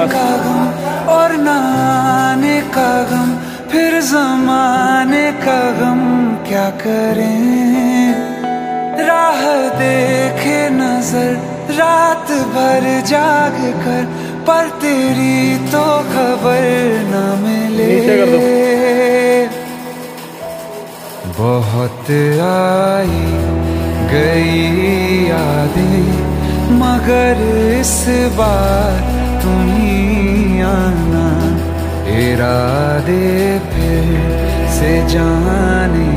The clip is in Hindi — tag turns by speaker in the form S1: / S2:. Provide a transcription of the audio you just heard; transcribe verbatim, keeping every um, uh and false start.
S1: का गम और न आने का गम, फिर जमाने का गम क्या करें। राह देखे नजर रात भर जाग कर, पर तेरी तो खबर न मिले। बहुत आई गई यादें, मगर इस बार तुम ही आना। इरादे फिर से जाने